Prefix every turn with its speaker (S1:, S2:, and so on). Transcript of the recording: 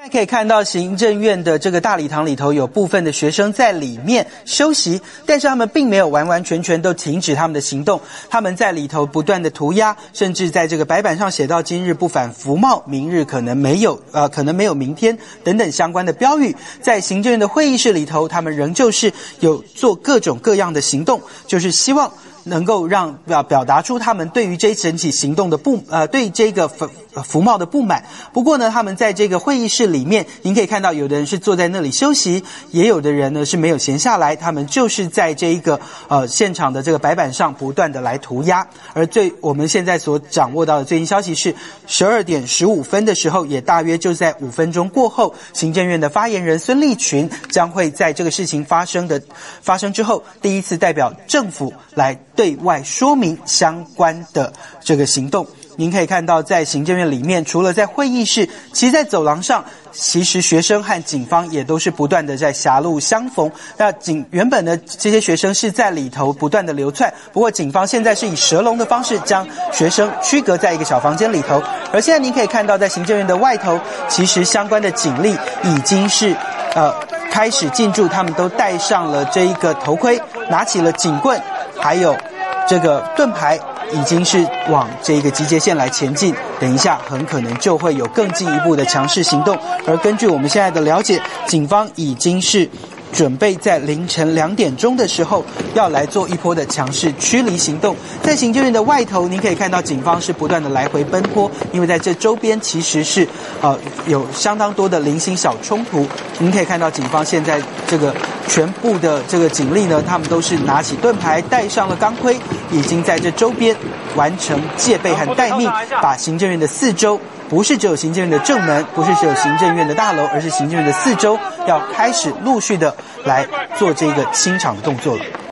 S1: 可以看到行政院的这个大礼堂里头有部分的学生在里面休息，但是他们并没有完完全全都停止他们的行动，他们在里头不断的涂鸦，甚至在这个白板上写到今日不反服贸，明日可能没有明天等等相关的标语。在行政院的会议室里头，他们仍旧是有做各种各样的行动，就是希望能够让表达出他们对于这一整体行动的对这个服贸的不满。不过呢，他们在这个会议室里面，您可以看到有的人是坐在那里休息，也有的人呢是没有闲下来，他们就是在这一个现场的这个白板上不断的来涂鸦。而我们现在所掌握到的最新消息是12点15分的时候，也大约就在5分钟过后，行政院的发言人孙立群将会在这个事情发生之后，第一次代表政府来对外说明相关的这个行动。您可以看到，在行政院里面，除了在会议室，其实在走廊上，其实学生和警方也都是不断的在狭路相逢。那原本的这些学生是在里头不断的流窜，不过警方现在是以蛇笼的方式将学生区隔在一个小房间里头。而现在您可以看到，在行政院的外头，其实相关的警力已经是开始进驻，他们都戴上了这一个头盔，拿起了警棍，还有这个盾牌，已经是往这个集结线来前进，等一下很可能就会有更进一步的强势行动。而根据我们现在的了解，警方已经是准备在凌晨2点钟的时候要来做一波的强势驱离行动。在行政院的外头，您可以看到警方是不断的来回奔波，因为在这周边其实是有相当多的零星小冲突。您可以看到警方现在这个全部的这个警力呢，他们都是拿起盾牌，戴上了钢盔，已经在这周边完成戒备和待命，把行政院的四周，不是只有行政院的正门，不是只有行政院的大楼，而是行政院的四周要开始陆续的来做这个清场的动作了。